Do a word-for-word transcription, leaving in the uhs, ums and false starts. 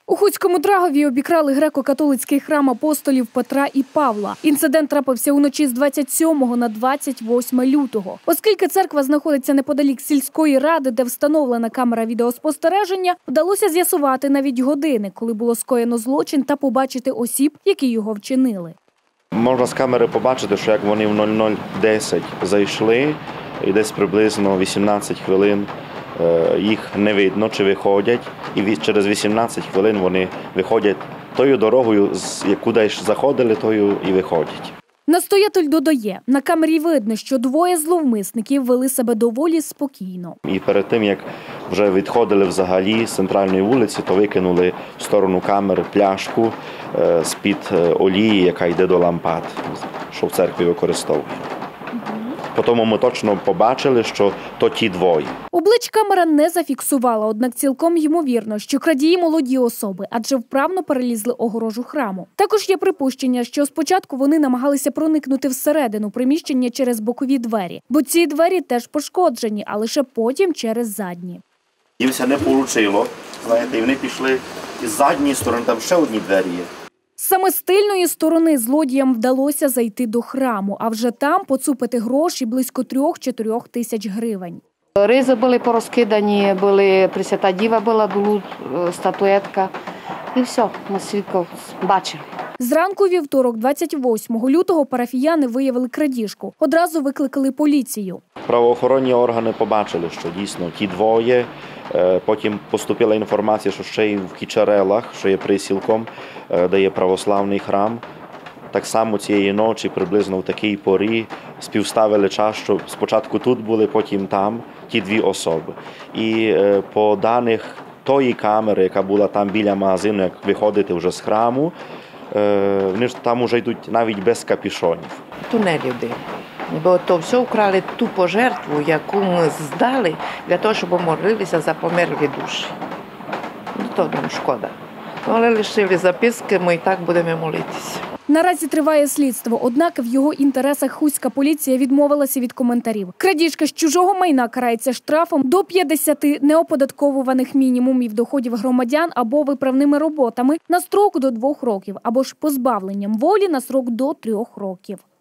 У Хуцькому Драгові обікрали греко-католицький храм апостолів Петра і Павла. Інцидент трапився уночі з двадцять сьомого на двадцять восьме лютого. Оскільки церква знаходиться неподалік сільської ради, де встановлена камера відеоспостереження, вдалося з'ясувати навіть години, коли було скоєно злочин, та побачити осіб, які його вчинили. Можна з камери побачити, що як вони в нуль нуль десять зайшли, і десь приблизно вісімнадцять хвилин їх не видно, чи виходять, і через вісімнадцять хвилин вони виходять тою дорогою, куди заходили, тою і виходять. Настоятель додає, на камері видно, що двоє зловмисників вели себе доволі спокійно. І перед тим, як вже відходили взагалі з центральної вулиці, то викинули в сторону камери пляшку з-під олії, яка йде до лампад, що в церкві використовують. Потім ми точно побачили, що то ті двоє. Облич камера не зафіксувала, однак цілком ймовірно, що крадії молоді особи, адже вправно перелізли огорожу храму. Також є припущення, що спочатку вони намагалися проникнути всередину приміщення через бокові двері, бо ці двері теж пошкоджені, а лише потім через задні. Їм це не вийшло, знаєте, і вони пішли із задньої сторони, там ще одні двері є. Саме з тильної сторони злодіям вдалося зайти до храму, а вже там поцупити гроші близько трьох-чотирьох тисяч гривень. Ризи були порозкидані, були, Пресвята Діва була, була статуетка. І все, ми свідків бачили. Зранку вівторок, двадцять восьмого лютого, парафіяни виявили крадіжку. Одразу викликали поліцію. Правоохоронні органи побачили, що дійсно ті двоє. Потім поступила інформація, що ще й в Кічарелах, що є присілком, де є православний храм. Так само цієї ночі, приблизно в такій порі, співставили час, що спочатку тут були, потім там, ті дві особи. І по даних тої камери, яка була там біля магазину, як виходити вже з храму, вони ж там вже йдуть навіть без капюшонів. То не люди. Бо то все вкрали ту пожертву, яку ми здали, для того, щоб молилися за померлі душі. Ну, то нам шкода. Але лишили записки, ми і так будемо молитися. Наразі триває слідство, однак в його інтересах хуцька поліція відмовилася від коментарів. Крадіжка з чужого майна карається штрафом до п'ятдесяти неоподатковуваних мінімумів доходів громадян або виправними роботами на строк до двох років, або ж позбавленням волі на строк до трьох років.